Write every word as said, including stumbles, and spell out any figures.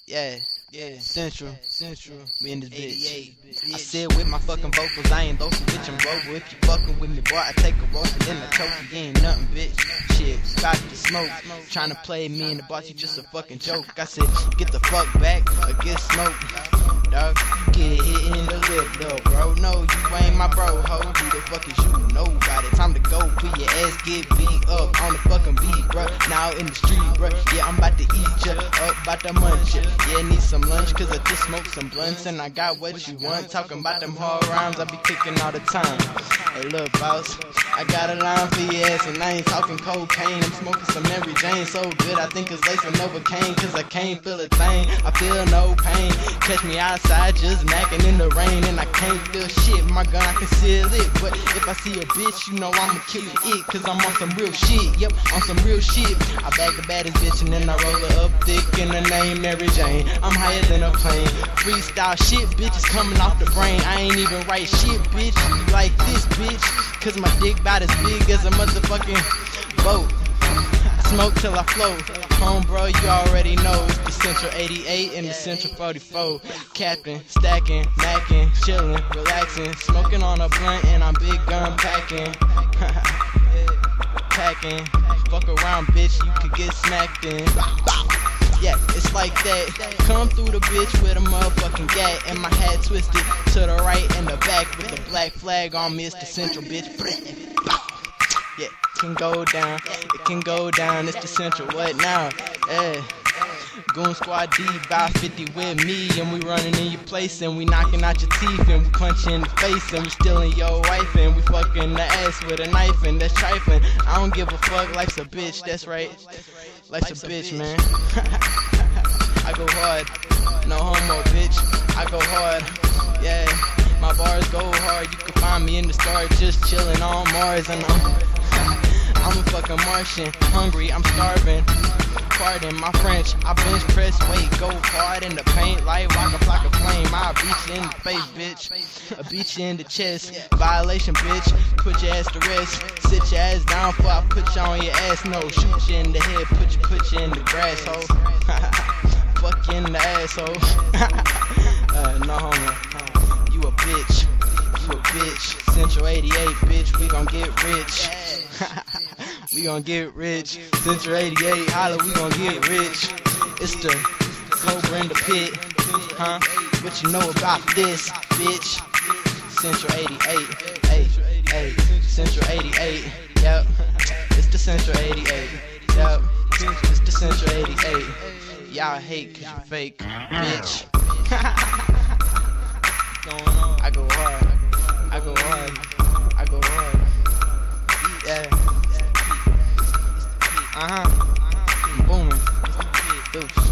Yeah, yeah, Central, Central, we in this bitch. I said with my fucking vocals, I ain't local, bitch, I'm global. If you fucking with me, boy, I take a roll and then I choke you, you ain't nothing, bitch. Shit, got to smoke, tryna play me and the boss, you just a fucking joke. I said, get the fuck back or get smoked, dog. You get hit in the lip, though, bro. No, you ain't my bro, ho. Who the fuck is you? Nobody. Time to go, put your ass get beat up on the fucking beat, bro. Now in the street, bro. Yeah, I'm about to eat ya up, about to munch ya. Yeah, need some lunch, cause I just smoked some blunts and I got what you want. Talking about them hard rhymes I be kicking all the time. Hey, look, boss, I got a line for your ass and I ain't talking cocaine. I'm smoking some Mary Jane so good I think it's lacing Novocaine, cause I can't feel a thing. I feel no pain. Catch me outside just macking in the rain and I can't feel shit. My gun, I can seal it, but if I see a bitch, you know I'ma kill it, cause I'm on some real shit. Yep, on some real shit. I bag the baddest bitch and then I roll her up thick in the name Mary Jane. I'm higher than a plane. Freestyle shit, bitch, is coming off the brain. I ain't even write shit, bitch, like this, bitch, cause my dick about as big as a motherfucking boat. Smoke till I float. Home, bro, you already know it's the Central eighty-eight and the Central forty-four. Captain, stacking, macking, chilling, relaxing, smoking on a blunt and I'm big gun packing. Packing, fuck around, bitch, you could get smacked in. Yeah, it's like that. Come through the bitch with a motherfucking gat and my hat twisted to the right and the back with the black flag on me. It's the Central, bitch. Yeah, it can go down, it can go down. It's the Central, what now? Hey, Goon Squad D, about fifty with me, and we running in your place, and we knocking out your teeth, and we punch you in the face, and we stealing your wife, and we fucking the ass with a knife, and that's trifling. I don't give a fuck, life's a bitch, that's right. Life's a bitch, man. I go hard, no homo, bitch. I go hard, yeah. My bars go hard, you can find me in the stars, just chilling on Mars, and I'm I'm a fucking Martian, hungry, I'm starving. Pardon my French, I bench press weight, go hard in the paint, like rock a flock of flame. I'll beat you in the face, bitch. I beat you in the chest, violation, bitch. Put your ass to rest, sit your ass down before I put you on your ass. No, shoot you in the head, put you, put you in the grass, ho. Fuck you in the asshole. uh, no homo, you a bitch, you a bitch. Central eighty-eight, bitch, we gon' get rich. We gon' get rich. Central eighty-eight, holla, we gon' get rich. It's the Cobra in the pit, huh? What you know about this, bitch? Central eighty-eight, hey, hey, Central eighty-eight, yep. It's the Central eighty-eight, yep. It's the Central eighty-eight. Y'all hate cause you fake, bitch. I go hard, I go hard, I go hard. Yeah. Uh-huh. Booming. Deuce.